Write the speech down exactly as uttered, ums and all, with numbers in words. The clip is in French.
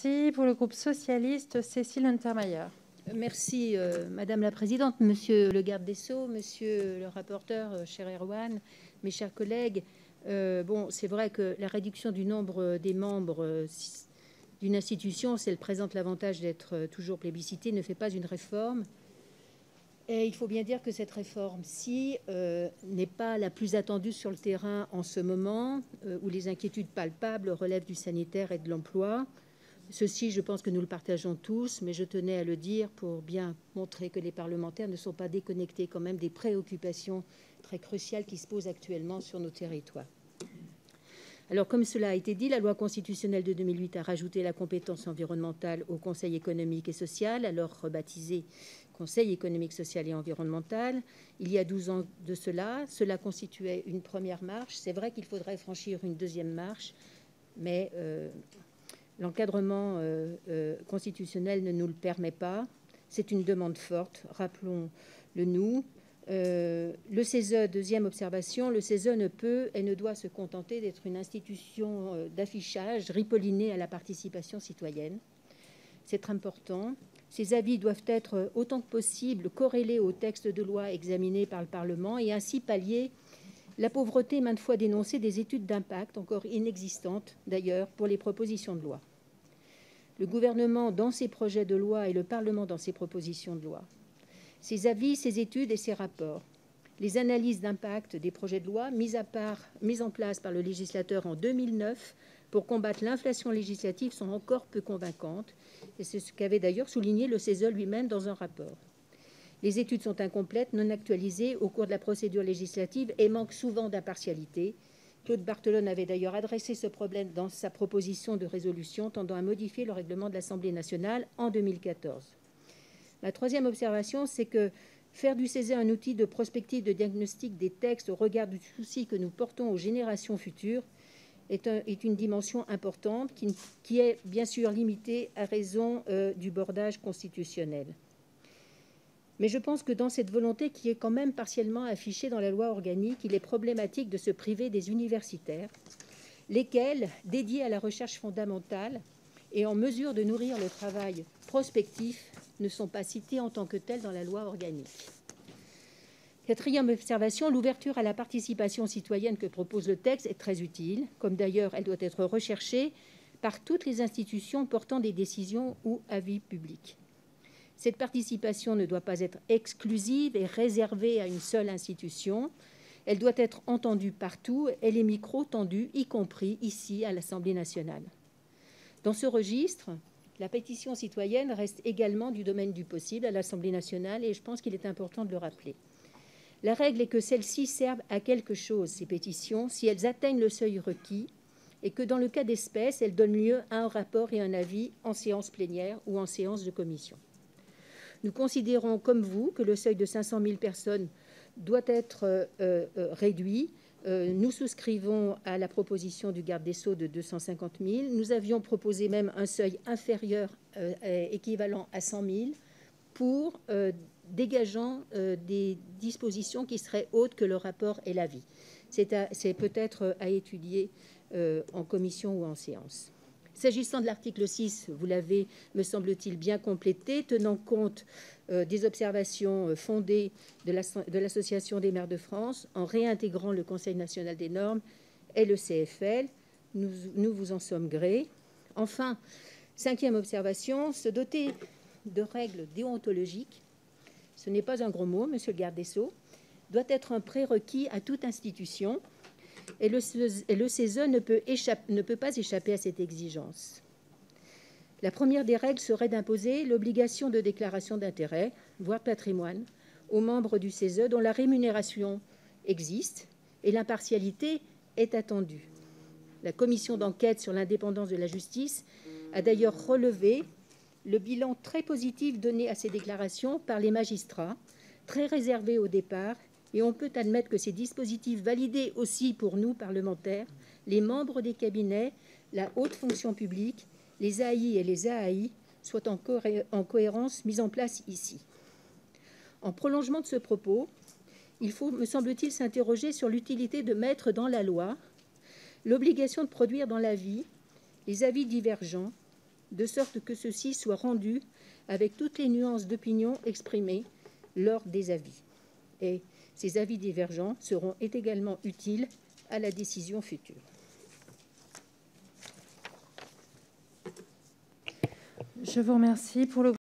Merci. Pour le groupe socialiste, Cécile Untermaier. Merci, euh, Madame la Présidente, Monsieur le garde des Sceaux, Monsieur le rapporteur, euh, cher Erwan, mes chers collègues. Euh, bon, c'est vrai que la réduction du nombre des membres euh, d'une institution, si elle présente l'avantage d'être euh, toujours plébiscitée, ne fait pas une réforme. Et il faut bien dire que cette réforme-ci euh, n'est pas la plus attendue sur le terrain en ce moment, euh, où les inquiétudes palpables relèvent du sanitaire et de l'emploi. Ceci, je pense que nous le partageons tous, mais je tenais à le dire pour bien montrer que les parlementaires ne sont pas déconnectés quand même des préoccupations très cruciales qui se posent actuellement sur nos territoires. Alors, comme cela a été dit, la loi constitutionnelle de deux mille huit a rajouté la compétence environnementale au Conseil économique et social, alors rebaptisé Conseil économique, social et environnemental. Il y a douze ans de cela, cela constituait une première marche. C'est vrai qu'il faudrait franchir une deuxième marche, mais euh, l'encadrement euh, euh, constitutionnel ne nous le permet pas. C'est une demande forte, rappelons-le nous. Euh, le C E S E, deuxième observation, le C E S E ne peut et ne doit se contenter d'être une institution euh, d'affichage ripollinée à la participation citoyenne. C'est très important. Ces avis doivent être autant que possible corrélés aux textes de loi examinés par le Parlement et ainsi pallier la pauvreté maintes fois dénoncée des études d'impact, encore inexistantes d'ailleurs pour les propositions de loi. Le gouvernement dans ses projets de loi et le Parlement dans ses propositions de loi. Ses avis, ses études et ses rapports. Les analyses d'impact des projets de loi mises, à part, mises en place par le législateur en deux mille neuf pour combattre l'inflation législative sont encore peu convaincantes. Et c'est ce qu'avait d'ailleurs souligné le C E S E lui-même dans un rapport. Les études sont incomplètes, non actualisées au cours de la procédure législative et manquent souvent d'impartialité. Claude Barthelone avait d'ailleurs adressé ce problème dans sa proposition de résolution tendant à modifier le règlement de l'Assemblée nationale en deux mille quatorze. Ma troisième observation, c'est que faire du C E S E un outil de prospective de diagnostic des textes au regard du souci que nous portons aux générations futures est, un, est une dimension importante qui, qui est bien sûr limitée à raison euh, du bordage constitutionnel. Mais je pense que dans cette volonté qui est quand même partiellement affichée dans la loi organique, il est problématique de se priver des universitaires, lesquels, dédiés à la recherche fondamentale et en mesure de nourrir le travail prospectif, ne sont pas cités en tant que tels dans la loi organique. Quatrième observation, l'ouverture à la participation citoyenne que propose le texte est très utile, comme d'ailleurs elle doit être recherchée par toutes les institutions portant des décisions ou avis publics. Cette participation ne doit pas être exclusive et réservée à une seule institution. Elle doit être entendue partout et les micros tendus, y compris ici à l'Assemblée nationale. Dans ce registre, la pétition citoyenne reste également du domaine du possible à l'Assemblée nationale et je pense qu'il est important de le rappeler. La règle est que celles-ci servent à quelque chose, ces pétitions, si elles atteignent le seuil requis et que dans le cas d'espèce, elles donnent lieu à un rapport et un avis en séance plénière ou en séance de commission. Nous considérons, comme vous, que le seuil de cinq cent mille personnes doit être euh, euh, réduit. Euh, nous souscrivons à la proposition du garde des Sceaux de deux cent cinquante mille. Nous avions proposé même un seuil inférieur, euh, équivalent à cent mille, pour euh, dégageant euh, des dispositions qui seraient autres que le rapport et l'avis. C'est, c'est peut-être à étudier euh, en commission ou en séance. S'agissant de l'article six, vous l'avez, me semble-t-il, bien complété, tenant compte euh, des observations fondées de, la, de l'Association des maires de France, en réintégrant le Conseil national des normes et le C F L. Nous, nous vous en sommes grés. Enfin, cinquième observation, se doter de règles déontologiques, ce n'est pas un gros mot, monsieur le garde des Sceaux, doit être un prérequis à toute institution. Et le, et le C E S E ne peut, échapper, ne peut pas échapper à cette exigence. La première des règles serait d'imposer l'obligation de déclaration d'intérêt, voire de patrimoine, aux membres du C E S E dont la rémunération existe et l'impartialité est attendue. La commission d'enquête sur l'indépendance de la justice a d'ailleurs relevé le bilan très positif donné à ces déclarations par les magistrats, très réservés au départ. Et on peut admettre que ces dispositifs validés aussi pour nous, parlementaires, les membres des cabinets, la haute fonction publique, les A I et les A A I, soient en, cohé- en cohérence mis en place ici. En prolongement de ce propos, il faut, me semble-t-il, s'interroger sur l'utilité de mettre dans la loi l'obligation de produire dans l'avis les avis divergents de sorte que ceux-ci soient rendus avec toutes les nuances d'opinion exprimées lors des avis. Et ces avis divergents seront également utiles à la décision future. Je vous remercie. Pour le